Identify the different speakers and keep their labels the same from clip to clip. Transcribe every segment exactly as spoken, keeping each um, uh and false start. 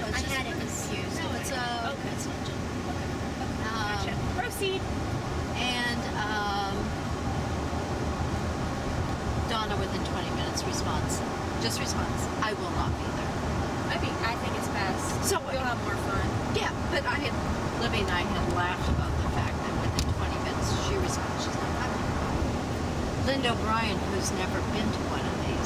Speaker 1: no, it's
Speaker 2: I
Speaker 1: just,
Speaker 2: had it confused.
Speaker 1: no, it's a,
Speaker 2: Okay.
Speaker 1: it's legit.
Speaker 2: Um,
Speaker 1: Gotcha. Proceed.
Speaker 2: And um, Donna, within twenty minutes, responds. Just responds. I will not be there.
Speaker 1: I mean, I think it's best.
Speaker 2: So
Speaker 1: You'll have more fun.
Speaker 2: Yeah, but I had, Libby and I had laughed about the fact that within twenty minutes she responds. She's not coming. Linda O'Brien, who's never been to one of these,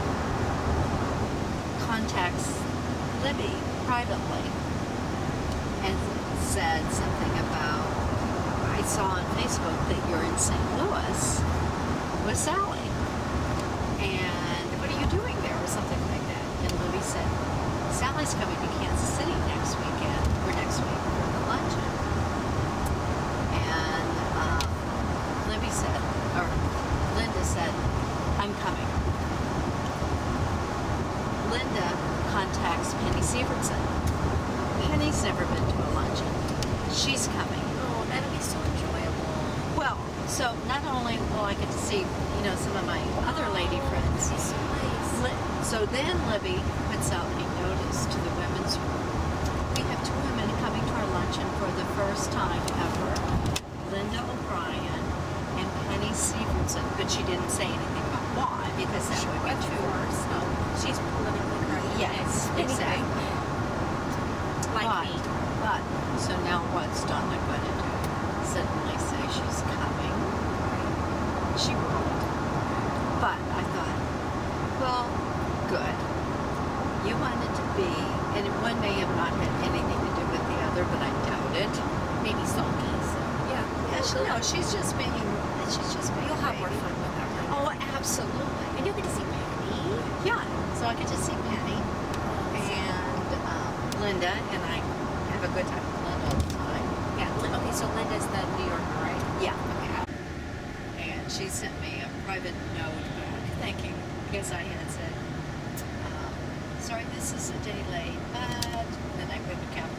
Speaker 2: contacts Libby privately and said something about, I saw on Facebook that you're in Saint Louis with Sally. And what are you doing there? Or something like that. And Libby said, Sally's coming to Kansas City next weekend, or next week for the luncheon. And um, Libby said, or Linda said, I'm coming. Linda contacts Penny Severson. Penny's never been to a luncheon. She's coming.
Speaker 1: Oh, that'll be so enjoyable.
Speaker 2: Well, so not only will I get to see, you know, some of my other lady friends.
Speaker 1: This is so nice.
Speaker 2: Li- So then Libby puts out a notice to the women's room. We have two women coming to our luncheon for the first time ever. Linda O'Brien and Penny Severson. But she didn't say anything about why, because that would be too
Speaker 1: course.
Speaker 2: so.
Speaker 1: She's politically correct.
Speaker 2: Yes,
Speaker 1: Anyway.
Speaker 2: exactly.
Speaker 1: Like
Speaker 2: but,
Speaker 1: me.
Speaker 2: but, so now what's Donna going to do? Suddenly say she's coming? She won't. But I thought, well, good. You wanted to be, and one may have not had anything to do with the other, but I doubt it.
Speaker 1: Maybe sulky. So. Yeah.
Speaker 2: Yeah, she, no, she's just being, she's just being
Speaker 1: You'll
Speaker 2: a
Speaker 1: have more
Speaker 2: baby.
Speaker 1: fun with her.
Speaker 2: Oh, absolutely.
Speaker 1: And you'll get to see Penny.
Speaker 2: Yeah, so I get to see Penny and um, Linda, and I have a good time with Linda all the time.
Speaker 1: Yeah. Okay, so Linda's the New Yorker, right?
Speaker 2: Yeah.
Speaker 1: Okay.
Speaker 2: And she sent me a private note back thanking, because I had said, um, sorry, this is a day late, but then I put a cap